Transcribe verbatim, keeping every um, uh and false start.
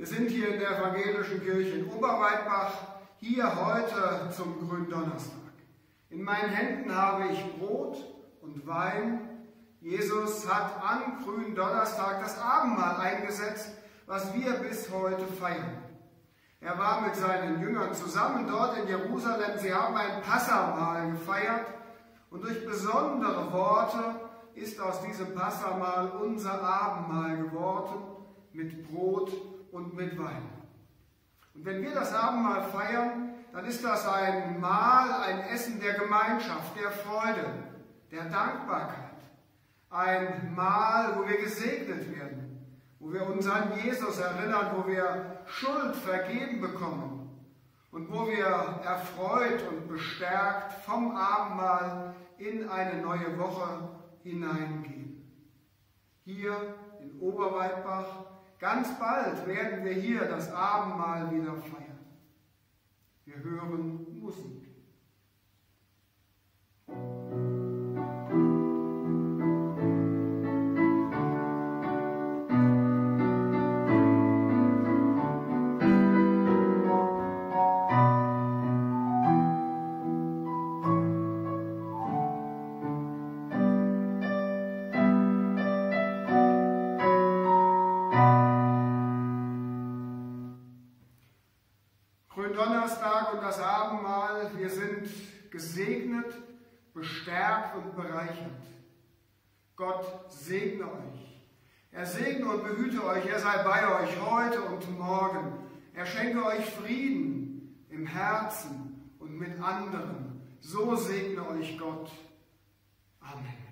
Wir sind hier in der Evangelischen Kirche in Oberweitbach, hier heute zum Gründonnerstag. In meinen Händen habe ich Brot und Wein. Jesus hat am Gründonnerstag das Abendmahl eingesetzt, was wir bis heute feiern. Er war mit seinen Jüngern zusammen dort in Jerusalem. Sie haben ein Passahmahl gefeiert und durch besondere Worte ist aus diesem Passahmahl unser Abendmahl geworden, mit Brot und mit Wein. Und wenn wir das Abendmahl feiern, dann ist das ein Mahl, ein Essen der Gemeinschaft, der Freude, der Dankbarkeit. Ein Mahl, wo wir gesegnet werden, wo wir uns an Jesus erinnern, wo wir Schuld vergeben bekommen und wo wir erfreut und bestärkt vom Abendmahl in eine neue Woche hineingehen. Hier in Oberweitbach, ganz bald werden wir hier das Abendmahl wieder feiern. Wir hören Musik. Gründonnerstag und das Abendmahl, wir sind gesegnet, bestärkt und bereichert. Gott segne euch. Er segne und behüte euch, er sei bei euch heute und morgen. Er schenke euch Frieden im Herzen und mit anderen. So segne euch Gott. Amen.